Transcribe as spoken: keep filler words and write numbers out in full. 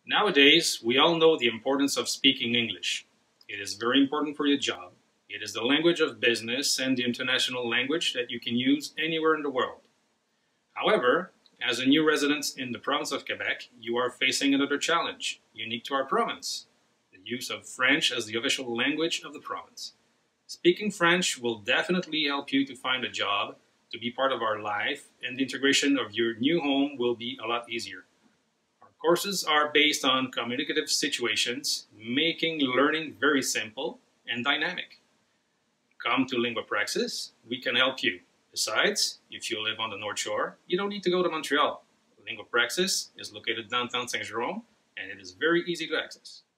Nowadays, we all know the importance of speaking English. It is very important for your job. It is the language of business and the international language that you can use anywhere in the world. However, as a new resident in the province of Quebec, you are facing another challenge, unique to our province: the use of French as the official language of the province. Speaking French will definitely help you to find a job, to be part of our life, and the integration of your new home will be a lot easier. Our courses are based on communicative situations, making learning very simple and dynamic. Come to Lingua Praxis, we can help you. Besides, if you live on the North Shore, you don't need to go to Montreal. Lingua Praxis is located downtown Saint Jerome, and it is very easy to access.